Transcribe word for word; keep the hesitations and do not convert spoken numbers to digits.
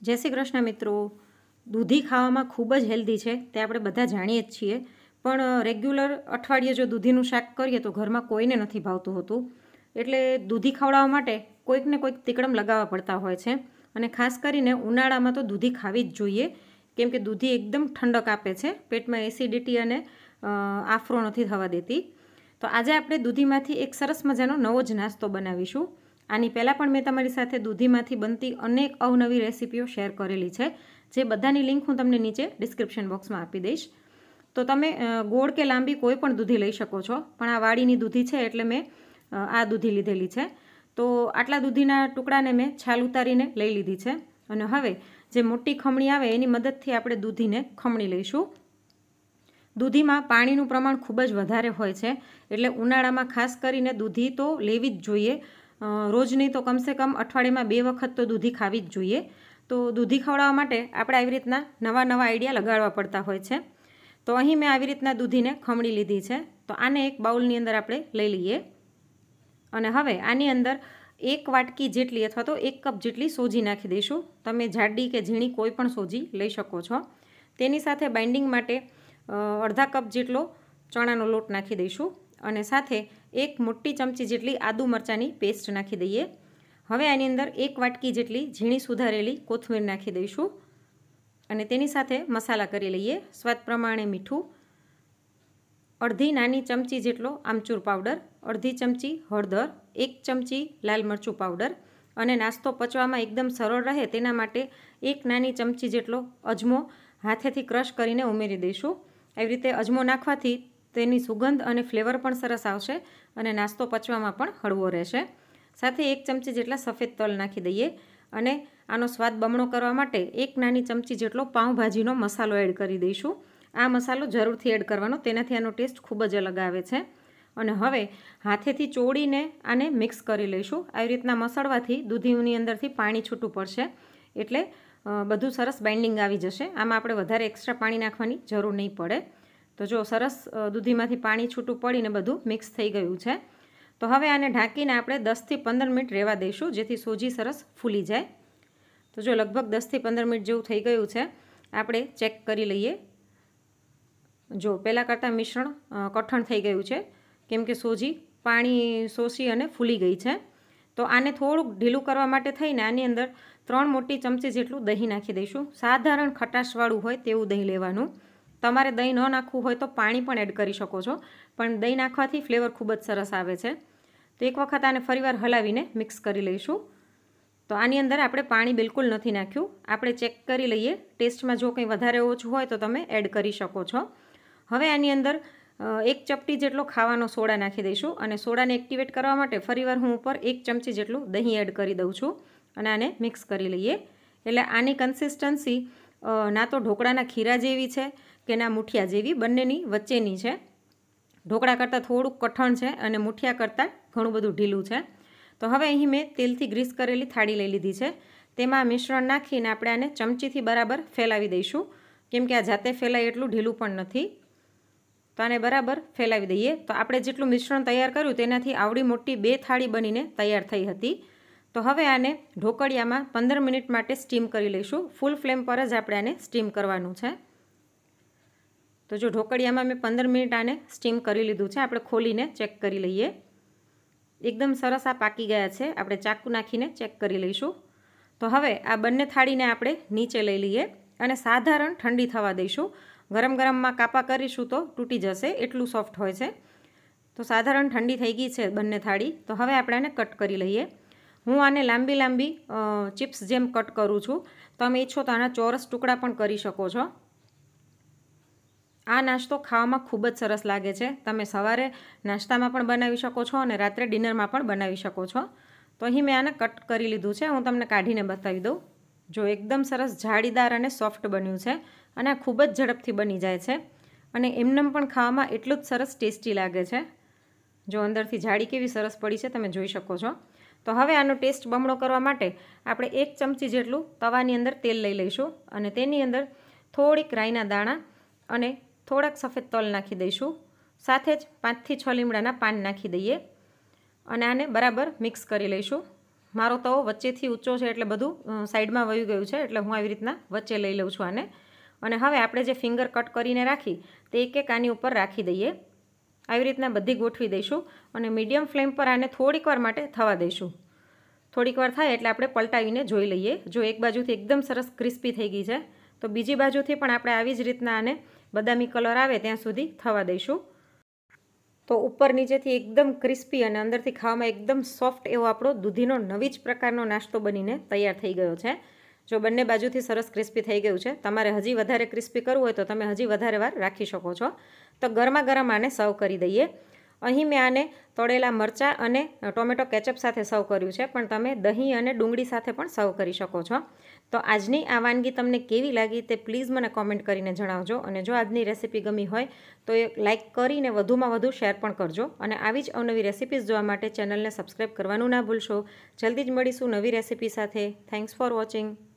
જય શ્રી કૃષ્ણ મિત્રો। દૂધી ખાવામાં ખૂબ જ હેલ્ધી છે તે આપણે બધા જાણીએ જ છીએ, પણ રેગ્યુલર અઠવાડિયે જો દૂધીનું શાક કરીએ તો ઘરમાં કોઈને નથી ભાવતું હોતું, એટલે દૂધી ખવડાવવા માટે કોઈક ને કોઈક તીકડમ લગાવવા પડતા હોય છે। અને ખાસ કરીને ઉનાળામાં તો દૂધી ખાવી જ જોઈએ, કેમ કે દૂધી એકદમ ઠંડક આપે છે, પેટમાં એસિડિટી અને આફરો નથી થવા દેતી। તો આજે આપણે દૂધીમાંથી એક સરસ મજાનો નવો જ નાસ્તો બનાવીશું। આની પહેલાં પણ મેં તમારી સાથે દૂધીમાંથી બનતી અનેક અવનવી રેસીપીઓ શેર કરેલી છે, જે બધાની લિંક હું તમને નીચે ડિસ્ક્રિપ્શન બોક્સમાં આપી દઈશ। તો તમે ગોળ કે લાંબી કોઈ પણ દૂધી લઈ શકો છો, પણ આ વાડીની દૂધી છે એટલે મેં આ દૂધી લીધેલી છે। તો આટલા દૂધીના ટુકડાને મેં છાલ ઉતારીને લઈ લીધી છે, અને હવે જે મોટી ખમણી આવે એની મદદથી આપણે દૂધીને ખમણી લઈશું। દૂધીમાં પાણીનું પ્રમાણ ખૂબ જ વધારે હોય છે, એટલે ઉનાળામાં ખાસ કરીને દૂધી તો લેવી જ જોઈએ। રોજ નહીં તો કમસે કમ અઠવાડિયામાં બે વખત તો દૂધી ખાવી જ જોઈએ। તો દૂધી ખવડાવવા માટે આપણે આવી રીતના નવા નવા આઈડિયા લગાડવા પડતા હોય છે। તો અહીં મેં આવી રીતના દૂધીને ખમણી લીધી છે, તો આને એક બાઉલની અંદર આપણે લઈ લઈએ, અને હવે આની અંદર એક વાટકી જેટલી અથવા તો એક કપ જેટલી સોજી નાખી દઈશું। તમે જાડી કે ઝીણી કોઈ પણ સોજી લઈ શકો છો। તેની સાથે બાઇન્ડિંગ માટે અડધા કપ જેટલો ચણાનો લોટ નાખી દઈશું, અને સાથે એક મોટી ચમચી જેટલી આદુ મરચાંની પેસ્ટ નાખી દઈએ। હવે આની અંદર એક વાટકી જેટલી ઝીણી સુધારેલી કોથમીર નાખી દઈશું, અને તેની સાથે મસાલા કરી લઈએ। સ્વાદ પ્રમાણે મીઠું, અડધી નાની ચમચી જેટલો આમચૂર પાવડર, અડધી ચમચી હળદર, એક ચમચી લાલ મરચું પાવડર, અને નાસ્તો પચવામાં એકદમ સરળ રહે તેના માટે એક નાની ચમચી જેટલો અજમો હાથેથી ક્રશ કરીને ઉમેરી દઈશું। આવી રીતે અજમો નાખવાથી તેની સુગંધ અને ફ્લેવર પણ સરસ આવશે, અને નાસ્તો પચવામાં પણ હળવો રહેશે। સાથે એક ચમચી જેટલા સફેદ તલ નાખી દઈએ, અને આનો સ્વાદ બમણો કરવા માટે એક નાની ચમચી જેટલો પાઉંભાજીનો મસાલો એડ કરી દઈશું। આ મસાલો જરૂરથી એડ કરવાનો, તેનાથી આનો ટેસ્ટ ખૂબ જ અલગ આવે છે। અને હવે હાથેથી ચોળીને આને મિક્સ કરી લઈશું। આવી રીતના મસળવાથી દૂધીની અંદરથી પાણી છૂટું પડશે, એટલે બધું સરસ બાઇન્ડિંગ આવી જશે। આમાં આપણે વધારે એક્સ્ટ્રા પાણી નાખવાની જરૂર નહીં પડે। તો જો સરસ દૂધીમાંથી પાણી છૂટું પડીને બધું મિક્સ થઈ ગયું છે। તો હવે આને ઢાંકીને આપણે દસથી પંદર મિનિટ રહેવા દઈશું, જેથી સોજી સરસ ફૂલી જાય। તો જો લગભગ દસથી પંદર મિનિટ જેવું થઈ ગયું છે, આપણે ચેક કરી લઈએ। જો પહેલાં કરતાં મિશ્રણ કઠણ થઈ ગયું છે, કેમ કે સોજી પાણી શોષી અને ફૂલી ગઈ છે। તો આને થોડુંક ઢીલું કરવા માટે થઈને આની અંદર ત્રણ મોટી ચમચી જેટલું દહીં નાખી દઈશું। સાધારણ ખટાશવાળું હોય તેવું દહીં લેવાનું। તમારે દહીં ન નાખવું હોય તો પાણી પણ એડ કરી શકો છો, પણ દહીં નાખવાથી ફ્લેવર ખૂબ જ સરસ આવે છે। તો એક વખત આને ફરીવાર હલાવીને મિક્સ કરી લઈશું। તો આની અંદર આપણે પાણી બિલકુલ નથી નાખ્યું। આપણે ચેક કરી લઈએ, ટેસ્ટમાં જો કંઈ વધારે ઓછું હોય તો તમે એડ કરી શકો છો। હવે આની અંદર એક ચપટી જેટલો ખાવાનો સોડા નાખી દઈશું, અને સોડાને એક્ટિવેટ કરવા માટે ફરીવાર હું ઉપર એક ચમચી જેટલું દહીં એડ કરી દઉં છું, અને આને મિક્સ કરી લઈએ। એટલે આની કન્સિસ્ટન્સી ના તો ઢોકળાના ખીરા જેવી છે કે ના મુઠિયા જેવી, બંનેની વચ્ચેની છે। ઢોકળા કરતાં થોડુંક કઠણ છે, અને મુઠિયા કરતાં ઘણું બધું ઢીલું છે। તો હવે અહીં મેં તેલથી ગ્રીસ કરેલી થાળી લઈ લીધી છે, તેમાં મિશ્રણ નાખીને આપણે આને ચમચીથી બરાબર ફેલાવી દઈશું, કેમ કે આ જાતે ફેલાય એટલું ઢીલું પણ નથી। તો આને બરાબર ફેલાવી દઈએ। તો આપણે જેટલું મિશ્રણ તૈયાર કર્યું તેનાથી આવડી મોટી બે થાળી બનીને તૈયાર થઈ હતી। તો હવે આને ઢોકળિયામાં પંદર મિનિટ માટે સ્ટીમ કરી લઈશું। ફૂલ ફ્લેમ પર જ આપણે આને સ્ટીમ કરવાનું છે। તો જો ઢોકળિયામાં મેં પંદર મિનિટ આને સ્ટીમ કરી લીધું છે, આપણે ખોલીને ચેક કરી લઈએ। એકદમ સરસ આ પાકી ગયા છે, આપણે ચાકુ નાખીને ચેક કરી લઈશું। તો હવે આ બંને થાળીને આપણે નીચે લઈ લઈએ, અને સાધારણ ઠંડી થવા દઈશું। ગરમ ગરમમાં કાપા કરીશું તો તૂટી જશે, એટલું સોફ્ટ હોય છે। તો સાધારણ ઠંડી થઈ ગઈ છે બંને થાળી। તો હવે આપણે આને કટ કરી લઈએ। હું આને લાંબી લાંબી ચિપ્સ જેમ કટ કરું છું, તમે ઈચ્છો તો આના ચોરસ ટુકડા પણ કરી શકો છો। આ નાસ્તો ખાવામાં ખૂબ જ સરસ લાગે છે। તમે સવારે નાસ્તામાં પણ બનાવી શકો છો, અને રાત્રે ડિનરમાં પણ બનાવી શકો છો। તો અહીં મેં આને કટ કરી લીધું છે, હું તમને કાઢીને બતાવી દઉં। જો એકદમ સરસ જાળીદાર અને સોફ્ટ બન્યું છે, અને આ ખૂબ જ ઝડપથી બની જાય છે, અને એમનેમ પણ ખાવામાં એટલું જ સરસ ટેસ્ટી લાગે છે। જો અંદરથી જાળી કેવી સરસ પડી છે તમે જોઈ શકો છો। તો હવે આનો ટેસ્ટ બમણો કરવા માટે આપણે એક ચમચી જેટલું તવાની અંદર તેલ લઈ લઈશું, અને તેની અંદર થોડીક રાઈના દાણા અને થોડાક સફેદ તલ નાખી દઈશું। સાથે જ પાંચથી છ લીમડાના પાન નાખી દઈએ, અને આને બરાબર મિક્સ કરી લઈશું। મારો તવો વચ્ચેથી ઊંચો છે એટલે બધું સાઈડમાં વયું ગયું છે, એટલે હું આવી રીતના વચ્ચે લઈ લઉં છું આને. અને હવે આપણે જે ફિંગર કટ કરીને રાખી તે એક એક આની ઉપર રાખી દઈએ. આવી રીતના બધી ગોઠવી દઈશું અને મીડિયમ ફ્લેમ પર આને થોડીક વાર માટે થવા દઈશું. થોડીક વાર થાય એટલે આપણે પલટાવીને જોઈ લઈએ. જો એક બાજુથી એકદમ સરસ ક્રિસ્પી થઈ ગઈ છે તો બીજી બાજુથી પણ આપણે આવી જ રીતના આને બદામી કલર આવે ત્યાં સુધી થવા દઈશું. તો ઉપર નીચેથી એકદમ ક્રિસ્પી અને અંદરથી ખાવામાં એકદમ સોફ્ટ એવો આપણો દૂધીનો નવી જ પ્રકારનો નાસ્તો બનીને તૈયાર થઈ ગયો છે. જો બંને બાજુથી સરસ ક્રિસ્પી થઈ ગયું છે, તમારે હજી વધારે ક્રિસ્પી કરવું હોય તો તમે હજી વધારે વાર રાખી શકો છો. તો ગરમા ગરમ આને સર્વ કરી દઈએ. અહીં મેં આને તળેલા મરચાં અને ટોમેટો કેચઅપ સાથે સર્વ કર્યું છે, પણ તમે દહીં અને ડુંગળી સાથે પણ સર્વ કરી શકો છો. તો આજની આ વાનગી તમને કેવી લાગી તે પ્લીઝ મને કોમેન્ટ કરીને જણાવજો. અને જો આજની રેસીપી ગમી હોય તો એ લાઇક કરીને વધુમાં વધુ શેર પણ કરજો. અને આવી જ અવનવી રેસીપીઝ જોવા માટે ચેનલને સબસ્ક્રાઈબ કરવાનું ના ભૂલશો. જલ્દી જ મળીશું નવી રેસીપી સાથે. Thanks for watching.